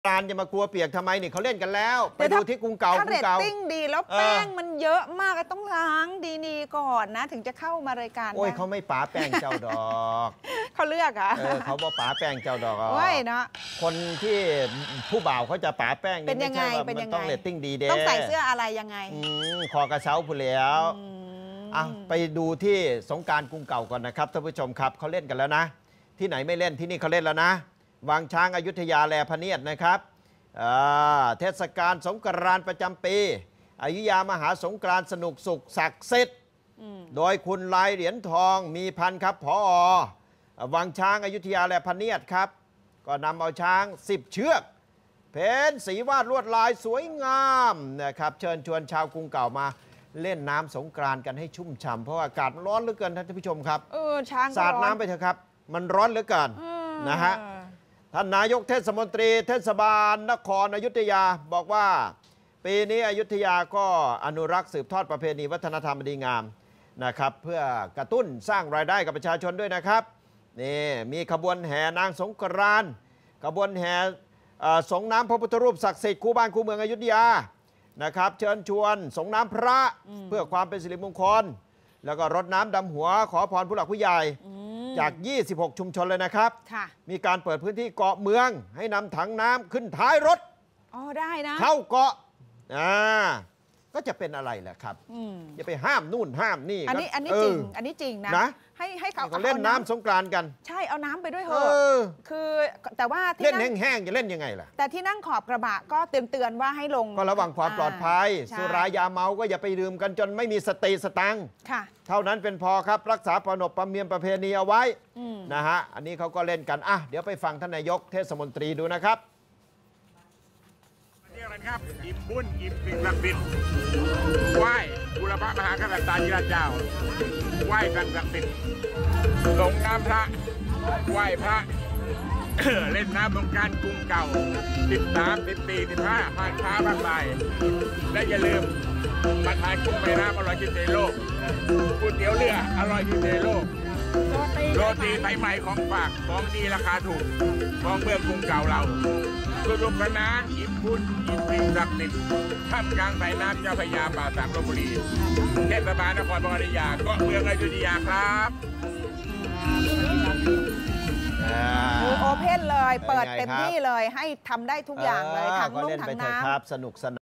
การจะมากลัวเปียกทำไมนี่เขาเล่นกันแล้วไปดูที่กรุงเก่าถ้าเรตติ้งดีแล้วแป้งมันเยอะมากต้องล้างดีๆก่อนนะถึงจะเข้ามารายการโอ้ยเขาไม่ป๋าแป้งเจ้าดอกเขาเลือกอะเขาบอกป๋าแป้งเจ้าดอกโอ้ยเนาะคนที่ผู้บ่าวเขาจะป๋าแป้งเป็นยังไงมันต้องเรตติ้งดีเด้ต้องใส่เสื้ออะไรยังไงคอกระเช้าผู้แล้วไปดูที่สงกรานต์กรุงเก่าก่อนนะครับท่านผู้ชมครับเขาเล่นกันแล้วนะที่ไหนไม่เล่นที่นี่เขาเล่นแล้วนะวังช้างอยุธยาแลพเนียดนะครับเทศกาลสงกรานต์ประจำปีอยุธยามหาสงกรานต์สนุกสุขศักดิ์สิทธิ์โดยคุณลายเหรียญทองมีพันครับผอ.วังช้างอยุธยาแลพเนียดครับก็นำเอาช้าง10 เชือกเพ้นสีวาดลวดลายสวยงามนะครับเชิญชวนชาวกรุงเก่ามาเล่นน้ำสงกรานต์กันให้ชุ่มฉ่ำเพราะอากาศร้อนเหลือเกินท่านผู้ชมครับสาดน้ำไปเถอะครับมันร้อนเหลือเกินนะฮะท่านนายกเทศมนตรีเทศบาลนครอยุธยาบอกว่าปีนี้อยุธยาก็อนุรักษ์สืบทอดประเพณีวัฒนธรรมดีงามนะครับเพื่อกระตุ้นสร้างรายได้กับประชาชนด้วยนะครับนี่มีขบวนแห่นางสงกรานต์ขบวนแห่สงน้ำพระพุทธรูปศักดิ์สิทธิ์คู่บ้านคู่เมืองอยุธยานะครับเชิญชวนสงน้ำพระเพื่อความเป็นสิริมงคลแล้วก็รดน้ำดำหัวขอพรผู้หลักผู้ใหญ่จาก 26 ชุมชนเลยนะครับมีการเปิดพื้นที่เกาะเมืองให้นำถังน้ำขึ้นท้ายรถได้นะเข้าเกาะก็จะเป็นอะไรแหละครับอย่าไปห้ามนู่นห้ามนี่อันนี้จริงอันนี้จริงนะให้เขาเล่นน้ำสงกรานต์กันใช่เอาน้ำไปด้วยเหรอคือแต่ว่าเล่นแห้งๆจะเล่นยังไงล่ะแต่ที่นั่งขอบกระบะก็เตือนว่าให้ลงก็ระวังความปลอดภัยสุรายาเมาก็อย่าไปดื่มกันจนไม่มีสติสตังค์เท่านั้นเป็นพอครับรักษาประนบประเมียนประเพณีเอาไว้นะฮะอันนี้เขาก็เล่นกันเดี๋ยวไปฟังท่านนายกเทศมนตรีดูนะครับเรียกกันครับอิ่มบุญอิ่มสิ่งศักดิ์สิทธิ์ไหว้บุรพมหากษัตริย์ตาจิราเจ้าไหว้กันศักดิ์สิทธิ์สงน้ำพระไหว้พระ เล่นน้ำสงกรานต์กรุงเก่า13 14 15ผ่านช้าบ้างไปและอย่าลืมมาทานกุ้งแม่น้ำอร่อยที่สุดในโลกก๋วยเตี๋ยวเรืออร่อยที่สุดในโลกโรตีสายไหมของฝากของดีราคาถูกของเมืองกรุงเก่าเราสนุกสนานอิ่มบุญอิ่มสิ่งศักดิ์สิทธิ์ท่ามกลางสายน้ำเจ้าพระยาป่าสักลพบุรีเทศบาลนครปฐมเกาะเมืองอยุธยาครับโอเพ่นเลยเปิดเต็มที่เลยให้ทำได้ทุกอย่างเลยทั้งนุ่งทั้งน้ำสนุกสนาน